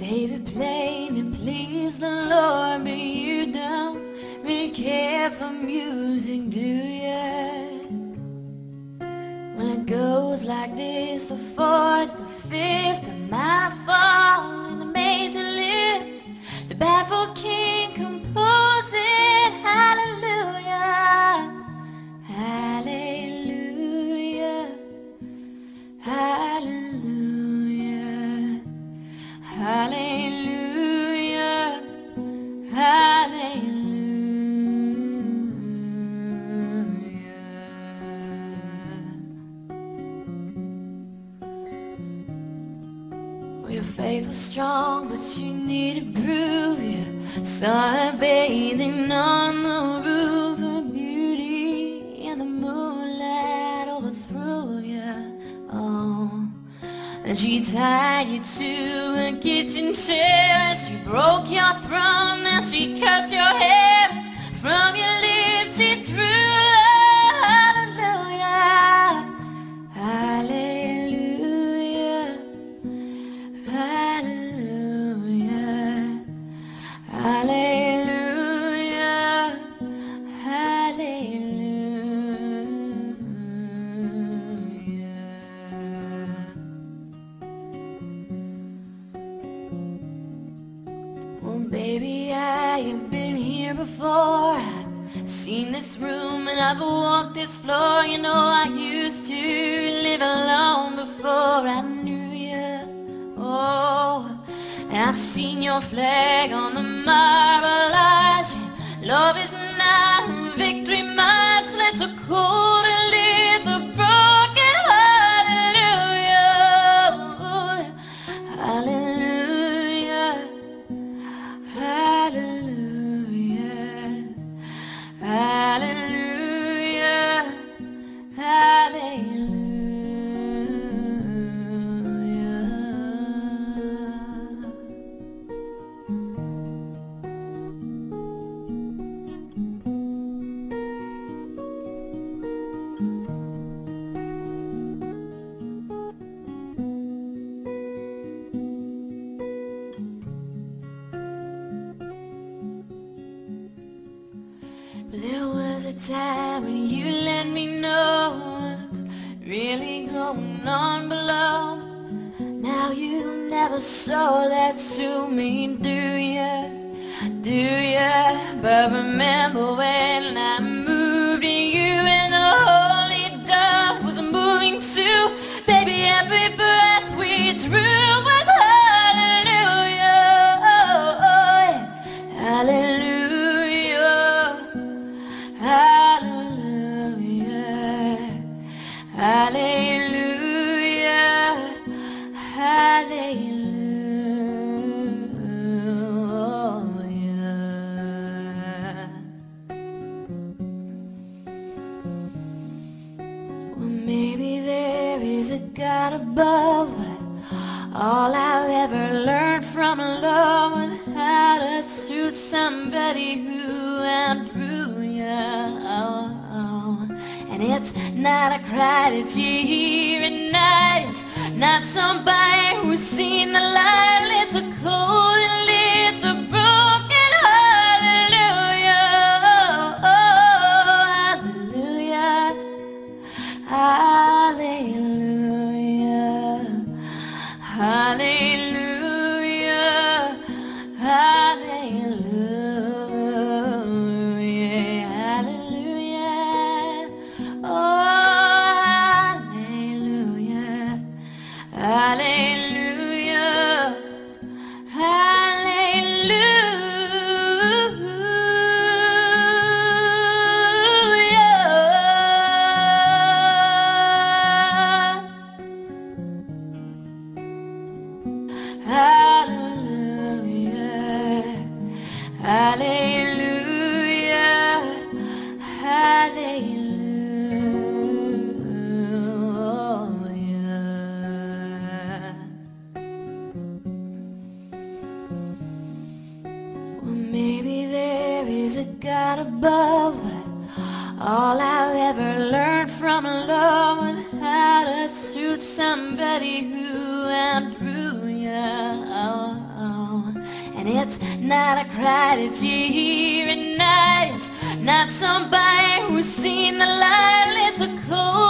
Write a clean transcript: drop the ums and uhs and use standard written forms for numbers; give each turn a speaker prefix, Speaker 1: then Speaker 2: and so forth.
Speaker 1: Baby, play me, please the Lord, but you don't really care for music, do ya? Well, it goes like this: the fourth, the fifth, the minor fall, and the major lift. The baffled king composing, hallelujah, hallelujah, hallelujah, hallelujah, hallelujah. Well, your faith was strong, but you needed proof. You saw her bathing on the roof. Her beauty in the moonlight overthrew you. Oh, and she tied you to a kitchen chair, and she broke your throne, and she cut your hair. From your lips she drew hallelujah, hallelujah, hallelujah, hallelujah, hallelujah. Well, baby, I have been here before. I've seen this room and I've walked this floor. You know, I used to live alone before I knew you. Oh, and I've seen your flag on the marble arch. Love is not a victory march. Let's a cold and little broken hallelujah, hallelujah, hallelujah, hallelujah, hallelujah. But there was a time when you let me know what's really going on below. Now you never show that to me, do ya? Do ya? But remember when I moved in you and the holy dove was moving too. Baby, every breath we drew was hallelujah, hallelujah, hallelujah, hallelujah, hallelujah. Well, maybe there is a God above, but all I've ever learned from love was how to shoot somebody who outdrew you. Oh, oh. And it's not a cry that you hear at night. It's not somebody who's seen the light. It's a cold and little broken hallelujah, hallelujah, hallelujah, hallelujah, hallelujah, hallelujah, oh, hallelujah, hallelujah, hallelujah, hallelujah, hallelujah. Well, maybe there is a God above, but all I've ever learned from love was how to shoot somebody who outdrew you. Oh, oh. it's not a cry that you hear at night. It's not somebody who's seen the light. It's a cold